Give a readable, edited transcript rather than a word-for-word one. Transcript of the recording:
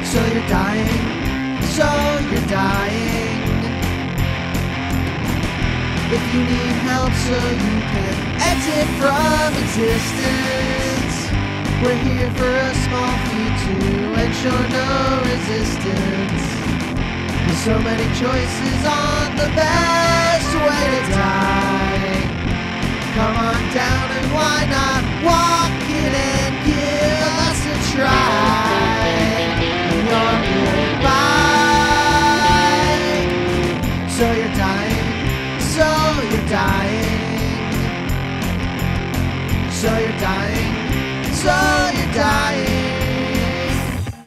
So you're dying, so you're dying. If you need help so you can exit from existence, we're here for a small fee to ensure no resistance. There's so many choices on the best way to die. Come on down and why not walk in and give us a try. Your goodbye. So you're dying, so you're dying. So you're dying, so you're dying.